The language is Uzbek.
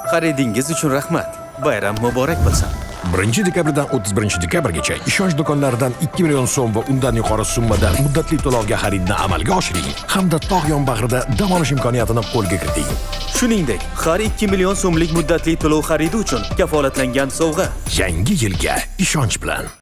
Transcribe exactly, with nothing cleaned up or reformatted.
Xaridingiz uchun rahmat. Bayram muborak bo'lsin. birinchi dekabrdan o'ttiz birinchi dekabrgacha ishonch do'konlaridan ikki million so'm va undan yuqori summadan muddatli to'lovga xaridni amalga oshiring hamda tog' yonbag'rida dam olish imkoniyatini qo'lga kiriting. Shuningdek, har ikki million so'mlik muddatli to'lov xaridi uchun kafolatlangan sovg'a. Yangi yilga ishonch bilan